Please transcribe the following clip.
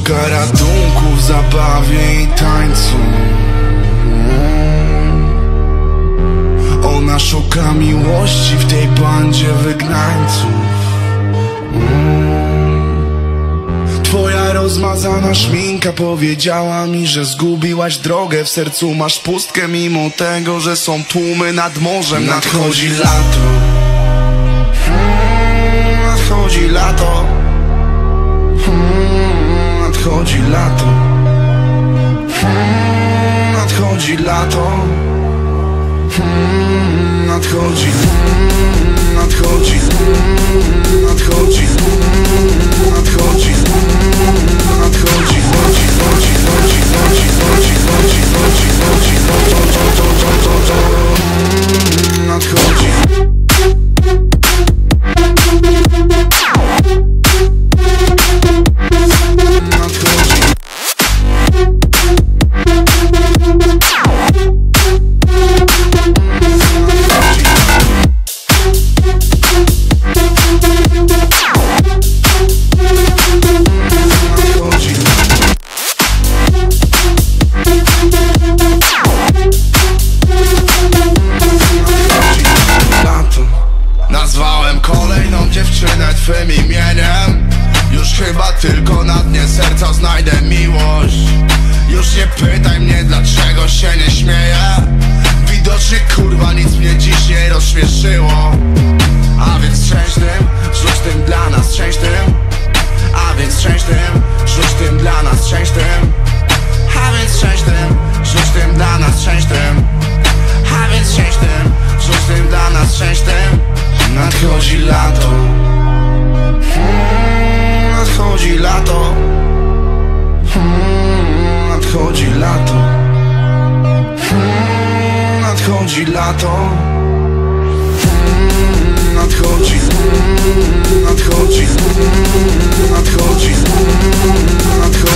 Szuka ratunku w zabawie i tańcu. Ona szuka miłości w tej bandzie wygnańców. Twoja rozmazana szminka powiedziała mi, że zgubiłaś drogę. W sercu masz pustkę, mimo tego, że są tłumy nad morzem. Nadchodzi lato. Nadchodzi lato. Nadchodzi lato. Nadchodzi lato. Nadchodzi. Nadchodzi. Nadchodzi. Nadchodzi. Nadchodzi. Nadchodzi. Nazwałem kolejną dziewczynę twym imieniem. Już chyba tylko na dnie serca znajdę miłość. Już nie pytaj mnie, dlaczego się nie śmieję. Widocznie kurwa nic mnie dziś nie rozśmieszyło. A więc trzęś tym, rzuć tym dla nas, trzęś tym. A więc trzęś tym, rzuć tym dla nas, trzęś tym. A więc trzęś tym, rzuć tym dla nas, trzęś tym. A więc trzęś tym, rzuć tym dla nas, trzęś tym. Nadchodzi lato. Nadchodzi lato. Nadchodzi lato. Nadchodzi lato. Nadchodzi. Nadchodzi. Nadchodzi. Nadchodzi.